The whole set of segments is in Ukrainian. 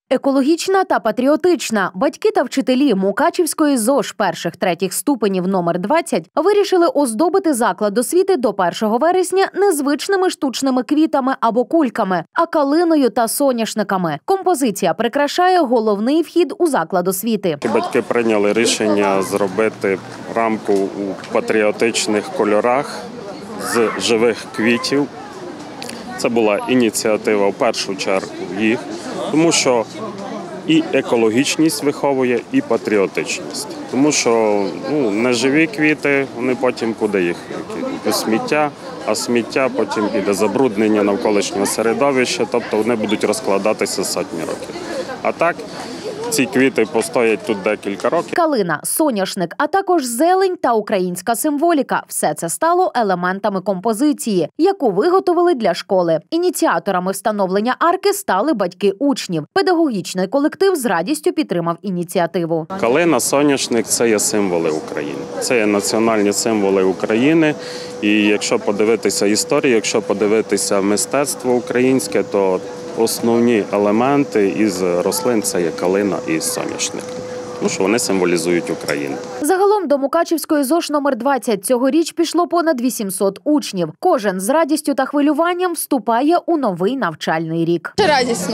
Екологічна та патріотична. Батьки та вчителі Мукачівської ЗОШ перших-третіх ступенів номер 20 вирішили оздобити заклад освіти до 1 вересня незвичними штучними квітами або кульками, а калиною та соняшниками. Композиція прикрашає головний вхід у заклад освіти. Батьки прийняли рішення зробити рамку у патріотичних кольорах з живих квітів. Це була ініціатива в першу чергу їх, тому що і екологічність виховує, і патріотичність. Тому що неживі квіти, вони потім куди їх? У сміття, а сміття потім піде забруднення навколишнього середовища, тобто вони будуть розкладатися сотні років. А так, ці квіти постоять тут декілька років. Калина, соняшник, а також зелень та українська символіка – все це стало елементами композиції, яку виготовили для школи. Ініціаторами встановлення арки стали батьки учнів. Педагогічний колектив з радістю підтримав ініціативу. Калина, соняшник – це є символи України. Це є національні символи України. І якщо подивитися історію, якщо подивитися мистецтво українське, то основні елементи із рослин – це є калина і соняшник, тому що вони символізують Україну. Загалом до Мукачівської ЗОШ номер 20 цьогоріч пішло понад 800 учнів. Кожен з радістю та хвилюванням вступає у новий навчальний рік. Радісно.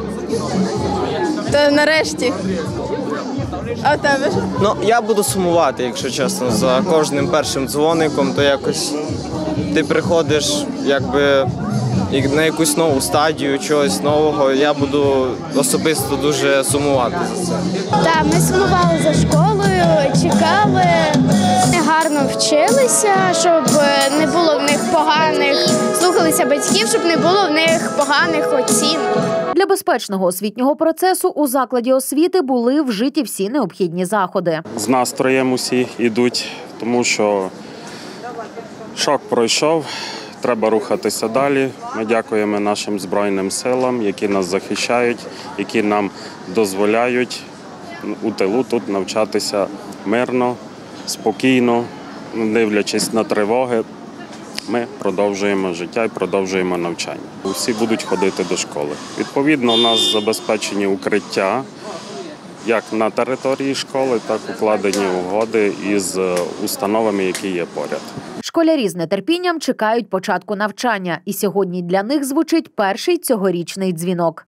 Та нарешті. А в тебе? Я буду сумувати, якщо чесно, за кожним першим дзвоником, то якось ти приходиш на якусь нову стадію, чогось нового. Я буду особисто дуже сумувати за це. Так, ми сумували за школою, чекали, гарно вчилися, щоб не було в них поганих, слухалися батьків, щоб не було в них поганих оцінок. Для безпечного освітнього процесу у закладі освіти були вжиті всі необхідні заходи. З настроєм усі йдуть, тому що шок пройшов. Треба рухатися далі. Ми дякуємо нашим Збройним силам, які нас захищають, які нам дозволяють у тилу тут навчатися мирно, спокійно, не дивлячись на тривоги. Ми продовжуємо життя і продовжуємо навчання. Усі будуть ходити до школи. Відповідно, у нас забезпечені укриття як на території школи, так і укладені угоди із установами, які є поряд. Школярі з нетерпінням чекають початку навчання, і сьогодні для них звучить перший цьогорічний дзвінок.